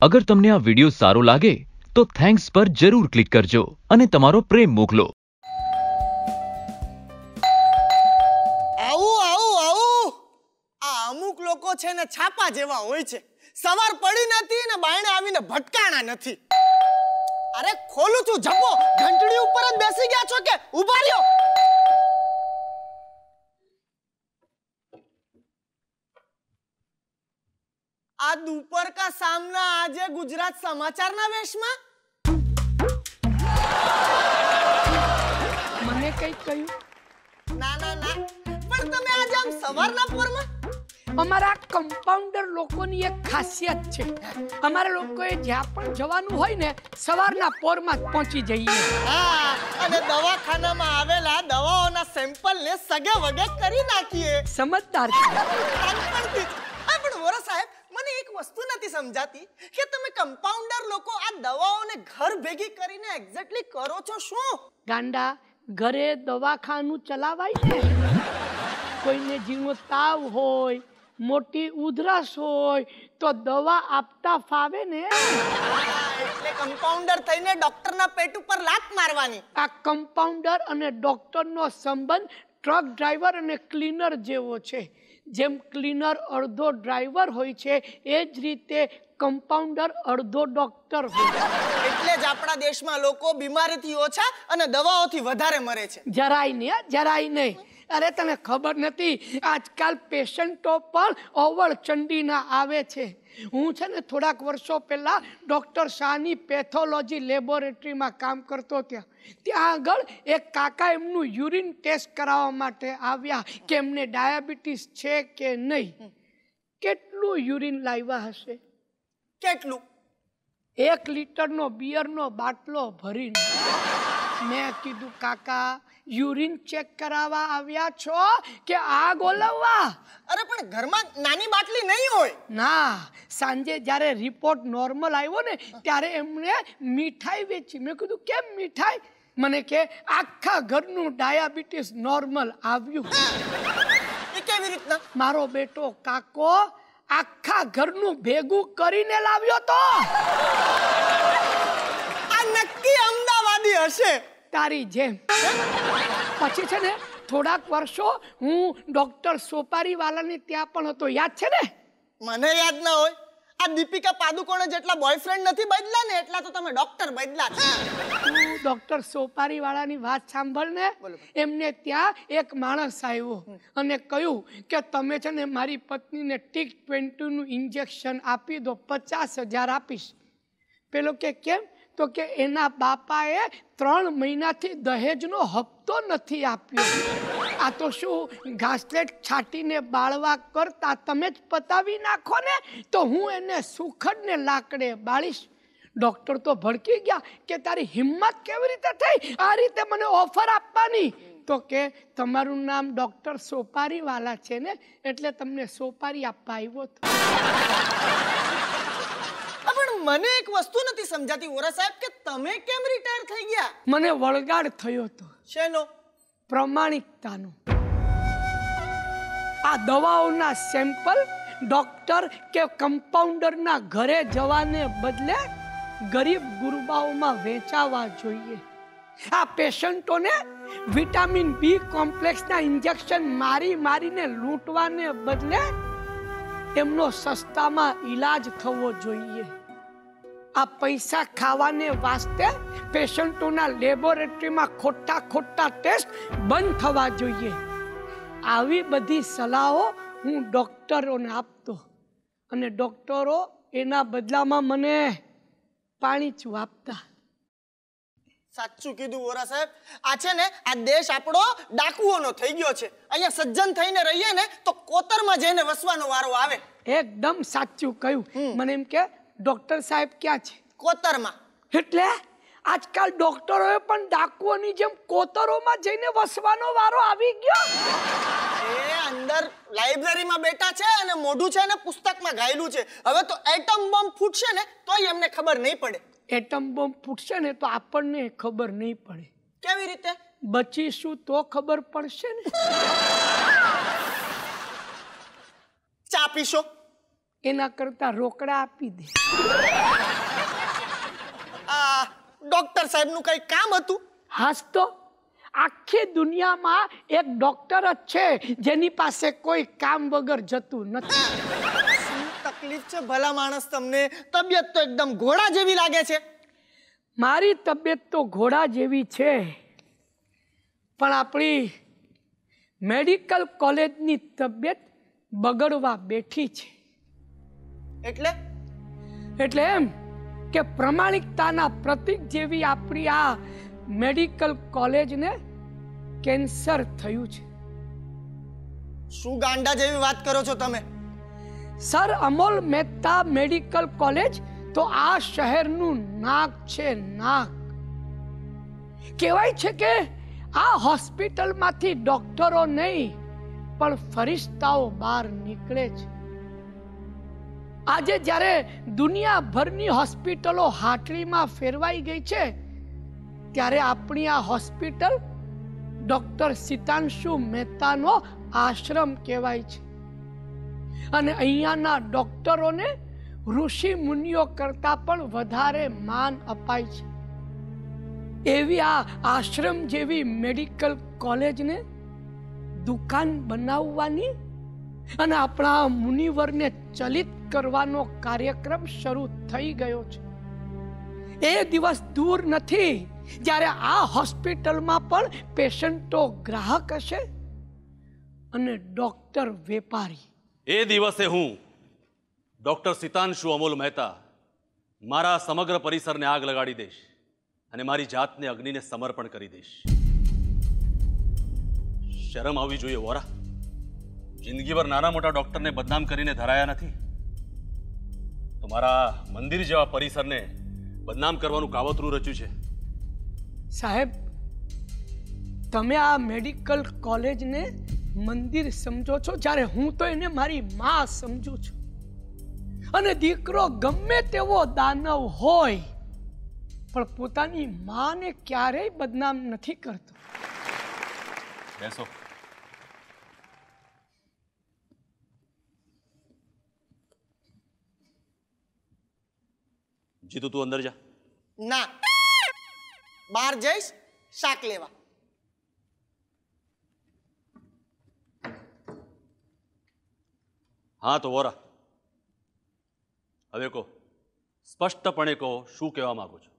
अगर तमने आ वीडियो सारो लागे तो थैंक्स पर जरूर क्लिक करजो અને તમારો પ્રેમ મોકલો। આવું આવું આવું આ અમુક લોકો છે ને છાપા જેવા હોય છે। સવાર પડી નથી ને બાયણે આવીને ભટકાણા નથી। અરે ખોલું છું જપો, ઘંટડી ઉપર જ બેસી ગયા છો કે ઊભા રહ્યો। આ दोपहर का सामना આજે ગુજરાત સમાચારના વેશમાં મને કઈ કહ્યું? ના ના ના, પણ તમે આજે આમ સવારના પોરમાં? અમારા કમ્પાઉન્ડર લોકોની એક ખાસિયત છે, અમારા લોકોએ જ્યાં પણ જવાનું હોય ને સવારના પોરમાં જ પહોંચી જઈએ। હા, અને દવાખાનામાં આવેલા દવાઓના સેમ્પલને સગે વગે કરી નાખીએ। સમજદાર છે। પણ વોરા સાહેબ, મને એક વસ્તુ નથી સમજાતી કે તમે કમ્પાઉન્ડર લોકો આ દવાઓને ઘર ભેગી કરીને એક્ઝેક્ટલી કરો છો શું? ગાંડા, ઘરે દવાખાનું ચલાવાય ને, કોઈને જીવનો તાવ હોય, મોટી ઉધરસ હોય તો દવા આપતા ફાવે ને। એટલે કમ્પાઉન્ડર થઈને ડોક્ટરના પેટ ઉપર લાત મારવાની। આ કમ્પાઉન્ડર અને ડોક્ટરનો સંબંધ ટ્રક ડ્રાઈવર અને ક્લીનર જેવો છે। જેમ ક્લીનર અડધો ડ્રાઈવર હોય છે એ જ રીતે કમ્પાઉન્ડર અડધો ડોક્ટર હોય છે। એટલે જ આપણા દેશમાં લોકો બીમારીથી ઓછા અને દવાઓથી વધારે મરે છે। જરાય નહીં, જરાય નહીં। અરે તને ખબર નથી, આજકાલ પેશન્ટો પણ અવળચંડીના આવે છે। હું છે ને થોડાક વર્ષો પહેલા ડોક્ટર શાહની પેથોલોજી લેબોરેટરીમાં કામ કરતો ત્યાં આગળ એક કાકા એમનું યુરિન ટેસ્ટ કરાવવા માટે આવ્યા કે એમને ડાયાબિટીસ છે કે નહીં। કેટલું યુરિન લાવ્યા હશે? કેટલું? 1 લીટરનો બિયરનો બાટલો ભરીને। મેં કીધું, કાકા યુરિન ચેક કરાવવા આવ્યા છો કે આગ ઓલવવા? અરે પણ ઘરમાં નાની બાટલી નહીં હોય? ના, સાંજે જ્યારે રિપોર્ટ નોર્મલ આવ્યો ને ત્યારે એમણે મીઠાઈ વેચી। મેં કીધું, કેમ મીઠાઈ? મને કે આખા ઘરનું ડાયાબિટીસ નોર્મલ આવ્યું। એ કેવી રીતના? મારો બેટો કાકો આખા ઘરનું ભેગું કરીને લાવ્યો તો। આ નક્કી અમદાવાદી હશે તારી જેમ। પછી છે ને થોડાક વર્ષો હું ડોક્ટર સોપારી વાલાની ત્યાં પણ હતો, યાદ છે ને? મને યાદ ના હોય? આ દીપિકા પાદુકોણે જેટલા બોયફ્રેન્ડ નથી બદલા ને એટલા તો તમે ડોક્ટર બદલા છે। તું ડોક્ટર સોપારી વાળાની વાત સાંભળ ને। એમને ત્યાં એક માણસ આવ્યો અને કહ્યું કે તમે છે ને મારી પત્નીને ટીક 20 નું ઇન્જેક્શન આપી દો, 50,000 આપીશ। પેલો કે કેમ? તો કે એના બાપાએ 3 મહિનાથી દહેજનો હપ્તો નથી આપ્યો। આ તો શું ઘાસલેટ છાટીને બાળવા કરતા તમે જ પતાવી નાખો ને તો હું એને સુખડને લાકડે બાળીશ। ડોક્ટર તો ભડકી ગયા કે તારી હિંમત કેવી રીતે થઈ આ રીતે મને ઓફર આપવાની? તો કે તમારું નામ ડોક્ટર સોપારી વાલા છે ને એટલે તમને સોપારી આપવા આવ્યો હતો। મને એક વસ્તુ નથી સમજાતી વોરા સાહેબ કે તમે કેમ રિટાયર થઈ ગયા? મને વળગાડ થયો હતો। શેનો? પ્રમાણિકતાનો। આ દવાઓના સેમ્પલ ડોક્ટર કે કમ્પાઉન્ડરના ઘરે જવાને બદલે ગરીબ ગુરબાઓમાં વેચાવા જોઈએ। આ પેશન્ટોને વિટામિન બી કોમ્પ્લેક્સના ઇન્જેક્શન મારીને લૂંટવાને બદલે એમનો સસ્તામાં ઈલાજ થવો જોઈએ। આ પૈસા ખાવાને વાસ્તે પેશન્ટોના લેબોરેટરીમાં ખોટા ટેસ્ટ બંધ થવા જોઈએ। આવી બધી સલાહો હું ડોક્ટરોને આપતો અને ડોક્ટરો એના બદલામાં મને પાણીચું આપતા। સાચું કીધું વોરા સાહેબ। આ છે ને આ દેશ આપણો ડાકુઓનો થઈ ગયો છે। અહીંયા સજ્જન થઈને રહીએ ને તો કોતરમાં જઈને વસવાનો વારો આવે। એકદમ સાચું કહ્યું। મને એમ કે ડોક્ટર સાહેબ ક્યાં છે? કોતરમાં। એટલે આજકાલ ડોક્ટરોએ પણ ડાકુઓની જેમ કોતરોમાં જઈને વસવાનો વારો આવી ગયો। એ અંદર લાઇબ્રેરીમાં બેઠા છે અને મોઢું છે ને પુસ્તકમાં ગાયેલું છે। હવે તો એટમ બોમ્બ ફૂટશે ને તોય એમને ખબર નહીં પડે। એટમ બોમ્બ ફૂટશે ને તો આપણને ખબર નહીં પડે। કેવી રીતે? બચીશું તો ખબર પડશે ને। ચા પીશો? એના કરતા રોકડા આપી દે। ડોક્ટર સાહેબનું કઈ કામ હતું? હાસ તો આખી દુનિયામાં એક ડોક્ટર જ છે જેની પાસે કોઈ કામ વગર જતું નથી. શું તકલીફ છે ભલા માણસ તમને? તબિયત તો એકદમ ઘોડા જેવી લાગે છે. મારી તબિયત તો ઘોડા જેવી છે, પણ આપણી મેડિકલ કોલેજની તબિયત બગડવા બેઠી છે. એટલે એમ કે પ્રમાણિકતાના પ્રતીક જેવી આપણી આ મેડિકલ કોલેજને કેન્સર થયું છે. શું ગાંડા જેવી વાત કરો છો તમે? Sir, Amol Mehta medical college તો આ શહેરનું નાક છે, નાક. કહેવાય છે કે આ હોસ્પિટલમાંથી ડોક્ટરો નહીં પણ ફરિશ્તાઓ બહાર નીકળે છે. આજે જ્યારે દુનિયાભરની હોસ્પિટલો હાટડીમાં ફેરવાઈ ગઈ છે, ત્યારે આપણી આ હોસ્પિટલ ડોક્ટર સિતાંશુ મહેતાનો આશ્રમ કહેવાય છે. અને અહીંયાના ડોક્ટરોને ઋષિ મુનિઓ કરતા પણ વધારે માન અપાય છે. એવી આ આશ્રમ જેવી મેડિકલ કોલેજને દુકાન બનાવવાની અને આપણા મુનિવરને ચલિત કરવાનો કાર્યક્રમ શરૂ થઈ ગયો છે. એ દિવસ દૂર નથી જ્યારે આ હોસ્પિટલમાં પણ પેશન્ટો ગ્રાહક હશે અને ડોક્ટર વેપારી. એ દિવસે હું ડોક્ટર સિતાંશુ અમોલ મહેતા મારા સમગ્ર પરિસરને આગ લગાડી દઈશ અને મારી જાતને અગ્નિને સમર્પણ કરી દઈશ. શરમ આવવી જોઈએ વોરા. જિંદગીભર નાના મોટા ડોક્ટરને બદનામ કરીને ધરાયા નથી, તો મારા મંદિર જેવા પરિસરને બદનામ કરવાનું કાવતરું રચ્યું છે. સાહેબ, તમે આ મેડિકલ કોલેજને મંદિર સમજો છો, જ્યારે હું તો એને મારી માં સમજુ છું. અને દીકરો ગમે તેવો દાનવ હોય પણ પોતાની માને ક્યારેય બદનામ નથી કરતો. બેસો. જીતુ, તું અંદર જા. ના, બહાર જઈશ શાક લેવા. હા તો વોરા, હવે કહો, સ્પષ્ટપણે કહો, શું કહેવા માંગો છો?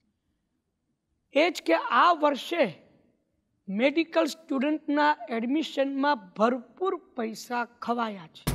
એ જ કે આ વર્ષે મેડિકલ સ્ટુડન્ટના એડમિશનમાં ભરપૂર પૈસા ખવાયા છે.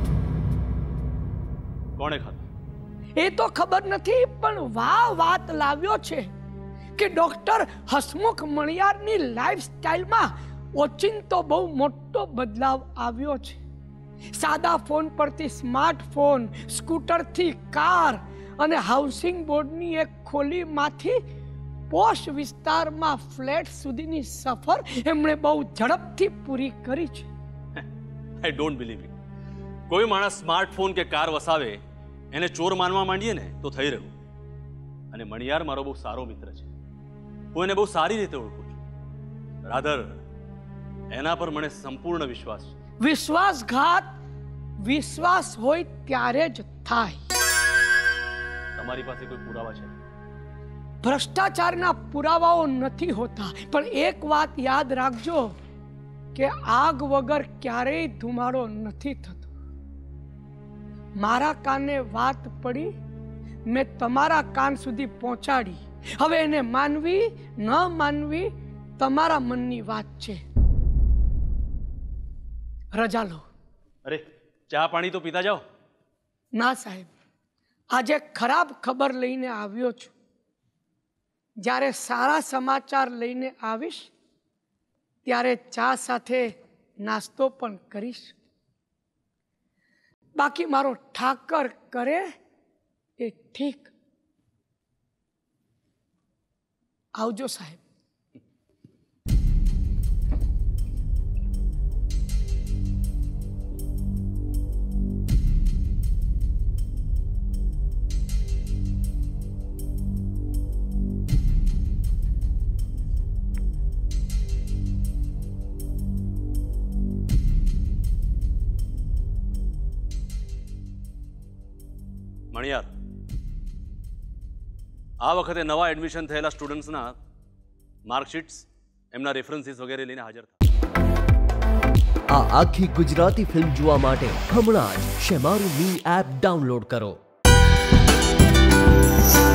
કોણે ખાધા? એ તો ખબર નથી, પણ વાત લાવ્યો છે કે ડોક્ટર હસમુખ મણિયારની લાઈફસ્ટાઈલમાં ઓચિંતો બહુ મોટો બદલાવ આવ્યો છે. સાદા ફોન પરથી સ્માર્ટફોન, સ્કૂટરથી કાર અને હાઉસિંગ બોર્ડની એક ખોલીમાંથી પોશ વિસ્તારમાં ફ્લેટ સુધીની સફર એમણે બહુ ઝડપથી પૂરી કરી છે. I don't believe it. કોઈ માણસ સ્માર્ટફોન કે કાર વસાવે એને ચોર માનવા માંડીએ ને તો થઈ રહ્યું. અને મણિયાર મારો બહુ સારો મિત્ર છે, હું એને બહુ સારી રીતે ઓળખું છું. રાધર એના પર મને સંપૂર્ણ વિશ્વાસ છે. વિશ્વાસઘાત વિશ્વાસ હોય ત્યારે જ થાય. તમારી પાસે કોઈ પુરાવા છે? ભ્રષ્ટાચારના પુરાવાઓ નથી હોતા, પણ એક વાત યાદ રાખજો કે આગ વગર ક્યારેય ધુમાડો નથી થતો. મારા કાને વાત પડી, મેં તમારા કાન સુધી પહોંચાડી. હવે એને માનવી ન માનવી તમારા મનની વાત છે. રજા લો. અરે, ચા પાણી તો પીતા જાઓ. ના સાહેબ, આજે ખરાબ ખબર લઈને આવ્યો છું. જ્યારે સારા સમાચાર લઈને આવીશ ત્યારે ચા સાથે નાસ્તો પણ કરીશ. બાકી મારો ઠાકર કરે એ ઠીક. આવજો સાહેબ. મણિયાર, આ વખતે નવા એડમિશન થયેલા સ્ટુડન્ટ્સના માર્કશીટ્સ, એમના રેફરન્સીસ વગેરે લઈને હાજર થા. આ આખી ગુજરાતી ફિલ્મ જોવા માટે હમણાં જ શેમારું મી એપ ડાઉનલોડ કરો.